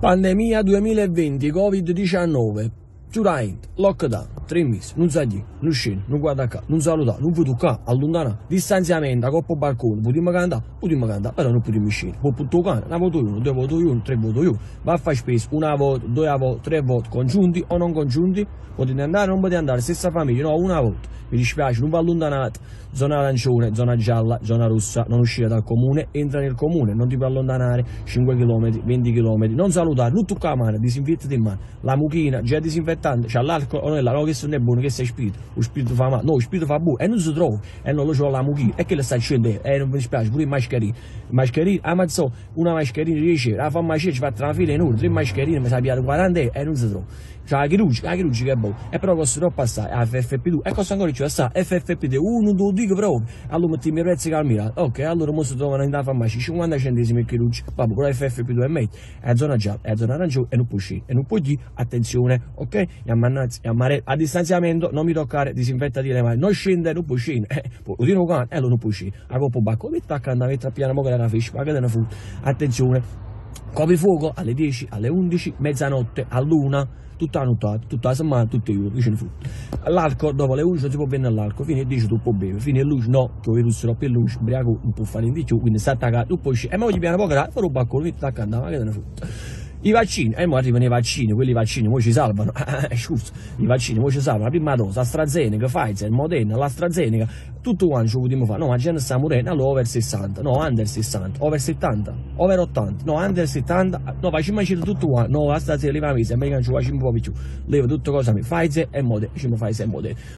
Pandemia 2020, Covid-19, Giuraint, lockdown, 3 mesi, non sa chi, non scende, non guarda qua, non saluta, non puoi toccare, allontana, distanziamento, a coppa balcone, potremmo cantare, però non potremmo scendere. Poi può toccare, una volta uno, 2 voto io, 3 voto io, va a fare spesa, 1 volta, 2 volte, 3 volte, congiunti o non congiunti, potete andare o non potete andare, stessa famiglia, no, 1 volta, mi dispiace, non va allontanate, zona arancione, zona gialla, zona rossa, non uscire dal comune, entra nel comune, non ti puoi allontanare 5 km, 20 km, non salutare, non toccare la mano, disinfettati in mano, la mucchina, già disinfettante, c'ha l'alcol o non è no, che non è buono, che sei spirito, lo spirito fa male, no, lo spirito fa buono, e non si trova, e non lo c'ho la mucchina, e che le sta scendendo, non mi dispiace, pure il mascherino, ammazzo, una mascherina riesce, la farmacia ci fa una fila in ora, 3 mascherine, mi sa pigliare 40 e non si trova. Cioè la chirurgica che è buono, e però costa troppo assai, FFP2, e costa ancora più assai, FFP2, uno, lo dico proprio, allora mettiamo i prezzi calmira, ok, allora mo si trovano in da farmacia, 50 centesimi il chirurgico, vabbè, però FFP2 è meglio, è zona gialla, è zona arancione, e non può uscire, e non può dire, attenzione, ok, a distanziamento, non mi toccare, disinfettati le mani, non scendere, non può scendere, lo dico qua, allora non può uscire, a coppa bacco, metta accanto, metta a piano, mo che la fish, pagate una frutta, attenzione, coprifuoco alle 10, alle 11, mezzanotte, all'1, tutta la nottata, tutta la settimana, tutti i giorni, vicino frutta. L'alcol, dopo le 11 non si può bere all'alcol, fino alle 10 tu puoi bere, fino alle luci no, che ho virus troppo in luce, ubriaco non può fare in più, quindi sta attaccato, tu puoi uscire, e poi gli viene poco, farò baccolo, metti accanto, ma che te ne frutta. I vaccini, mo arrivano i vaccini, quelli vaccini, mo ci salvano, scusa, i vaccini, mo ci salvano, la prima dose, AstraZeneca, Pfizer, Moderna, l'AstraZeneca, tutto quanto ci potremmo fare, no, ma la gente sta morendo, allora over 60, no, under 60, over 70, over 80, no, under 70, no, facciamo tutto quanto, no, AstraZeneca, leva mese, americano ci facciamo un po' più, leva tutte cose, Pfizer e Moderna, Pfizer e Moderna.